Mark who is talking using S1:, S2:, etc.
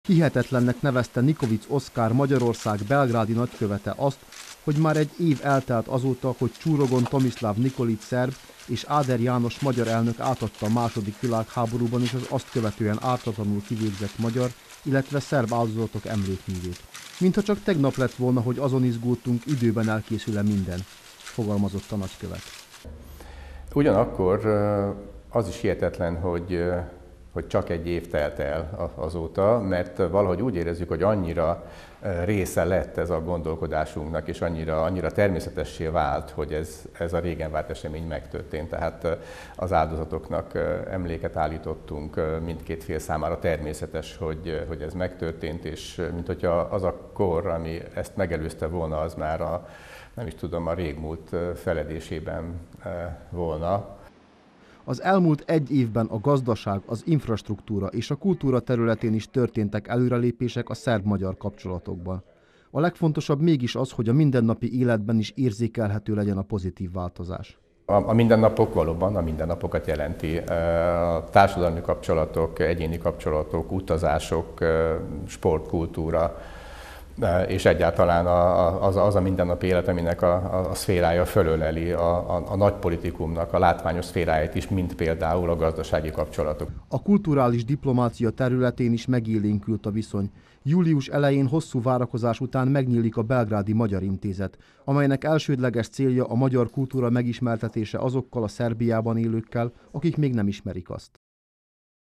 S1: Hihetetlennek nevezte Nikovic Oszkár Magyarország belgrádi nagykövete azt, hogy már egy év eltelt azóta, hogy Csúrogon Tomislav Nikolic szerb és Áder János magyar elnök átadta a második világháborúban is az azt követően ártatlanul kivégzett magyar, illetve szerb áldozatok emlékművét. Mintha csak tegnap lett volna, hogy azon izgultunk, időben elkészül-e minden, fogalmazott a nagykövet.
S2: Ugyanakkor az is hihetetlen, hogy csak egy év telt el azóta, mert valahogy úgy érezzük, hogy annyira része lett ez a gondolkodásunknak, és annyira természetessé vált, hogy ez a régen várt esemény megtörtént. Tehát az áldozatoknak emléket állítottunk, mindkét fél számára természetes, hogy ez megtörtént, és mint hogyha az a kor, ami ezt megelőzte volna, az már a régmúlt feledésében volna.
S1: Az elmúlt egy évben a gazdaság, az infrastruktúra és a kultúra területén is történtek előrelépések a szerb-magyar kapcsolatokban. A legfontosabb mégis az, hogy a mindennapi életben is érzékelhető legyen a pozitív változás.
S2: A mindennapok valóban a mindennapokat jelenti. A társadalmi kapcsolatok, egyéni kapcsolatok, utazások, sport, kultúra, és egyáltalán az a mindennapi élet, aminek a szférája fölöleli a nagy politikumnak a látványos szféráját is, mint például a gazdasági kapcsolatok.
S1: A kulturális diplomácia területén is megélénkült a viszony. Július elején hosszú várakozás után megnyílik a Belgrádi Magyar Intézet, amelynek elsődleges célja a magyar kultúra megismertetése azokkal a Szerbiában élőkkel, akik még nem ismerik azt.